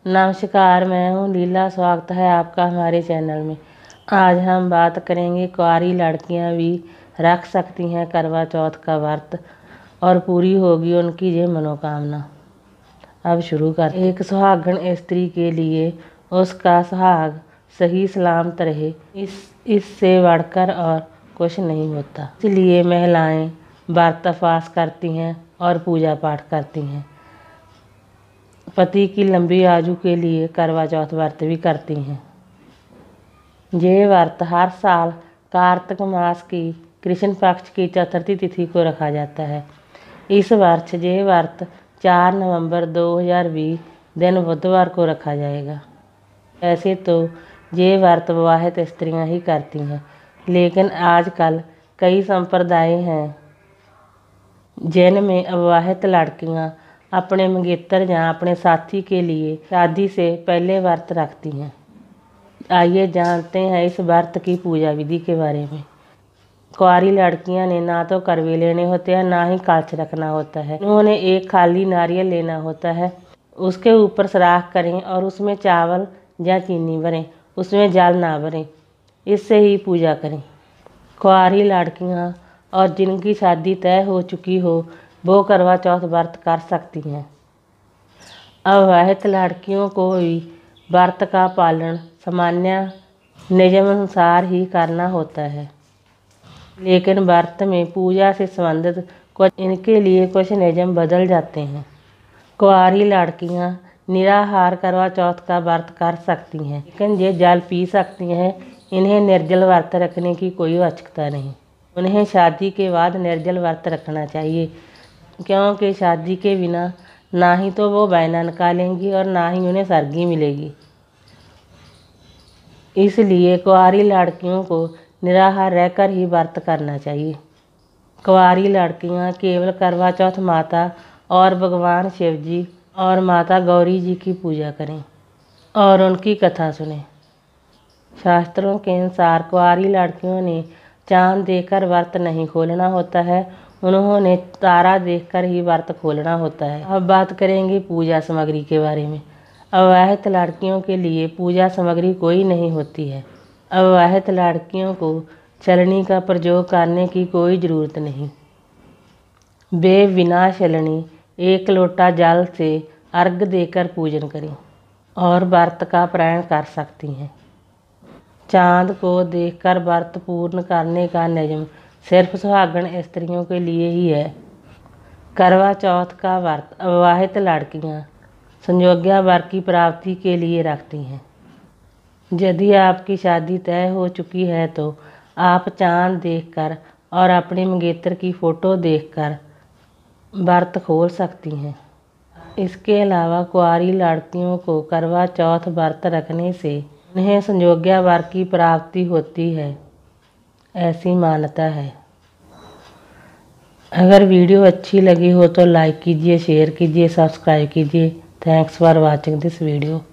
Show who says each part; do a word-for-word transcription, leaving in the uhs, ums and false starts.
Speaker 1: नमस्कार, मैं हूँ लीला। स्वागत है आपका हमारे चैनल में। आज हम बात करेंगे कुंवारी लड़कियाँ भी रख सकती हैं करवा चौथ का व्रत और पूरी होगी उनकी ये मनोकामना। अब शुरू कर। एक सुहागन स्त्री के लिए उसका सुहाग सही सलामत रहे, इस इससे बढ़कर और कुछ नहीं होता। इसलिए महिलाएं व्रत उपवास करती हैं और पूजा पाठ करती हैं। पति की लंबी आयु के लिए करवा चौथ व्रत भी करती हैं। ये व्रत हर साल कार्तिक मास की कृष्ण पक्ष की चतुर्थी तिथि को रखा जाता है। इस वर्ष ये व्रत चार नवंबर दो हज़ार बीस दिन बुधवार को रखा जाएगा। ऐसे तो ये व्रत विवाहित स्त्रियां ही करती हैं, लेकिन आजकल कई संप्रदाय हैं जिनमें अविवाहित लड़कियां अपने मंगेतर या अपने साथी के लिए शादी से पहले व्रत रखती हैं। आइए जानते हैं इस व्रत की पूजा विधि के बारे में। कुंवारी लड़कियां ने ना तो करवे लेने होते हैं, ना ही कलश रखना होता है। उन्होंने एक खाली नारियल लेना होता है, उसके ऊपर सराख करें और उसमें चावल या चीनी भरें, उसमें जल ना भरें, इससे ही पूजा करें। कुंवारी लड़कियां और जिनकी शादी तय हो चुकी हो वो करवा चौथ व्रत कर सकती हैं। अविवाहित लड़कियों को भी व्रत का पालन सामान्य नियमानुसार ही करना होता है, लेकिन व्रत में पूजा से संबंधित कुछ इनके लिए कुछ नियम बदल जाते हैं। कुंवारी लड़कियां निराहार करवा चौथ का व्रत कर सकती हैं, लेकिन ये जल पी सकती हैं। इन्हें निर्जल व्रत रखने की कोई आवश्यकता नहीं। उन्हें शादी के बाद निर्जल व्रत रखना चाहिए, क्योंकि शादी के बिना ना ही तो वो बहना निकालेंगी और ना ही उन्हें सरगी मिलेगी। इसलिए कुंवारी लड़कियों को निराहार रहकर ही व्रत करना चाहिए। कुंवारी लड़कियां केवल करवा चौथ माता और भगवान शिव जी और माता गौरी जी की पूजा करें और उनकी कथा सुनें। शास्त्रों के अनुसार कुंवारी लड़कियों ने चांद देखकर व्रत नहीं खोलना होता है, उन्होंने तारा देखकर ही व्रत खोलना होता है। अब बात करेंगे पूजा सामग्री के बारे में। अविवाहित लड़कियों के लिए पूजा सामग्री कोई नहीं होती है। अविवाहित लड़कियों को छलनी का प्रयोग करने की कोई ज़रूरत नहीं। वे बिना छलनी एक लोटा जल से अर्घ देकर पूजन करें और व्रत का पारण कर सकती हैं। चांद को देखकर व्रत पूर्ण करने का नियम सिर्फ सुहागन स्त्रियों के लिए ही है। करवा चौथ का व्रत अविवाहित लड़कियां संयोग्य वर की प्राप्ति के लिए रखती हैं। यदि आपकी शादी तय हो चुकी है तो आप चांद देखकर और अपने मंगेतर की फ़ोटो देखकर व्रत खोल सकती हैं। इसके अलावा कुंवारी लड़कियों को करवा चौथ व्रत रखने से उन्हें संयोग्य वर की प्राप्ति होती है, ऐसी मान्यता है। अगर वीडियो अच्छी लगी हो तो लाइक कीजिए, शेयर कीजिए, सब्सक्राइब कीजिए। Thanks for watching this video.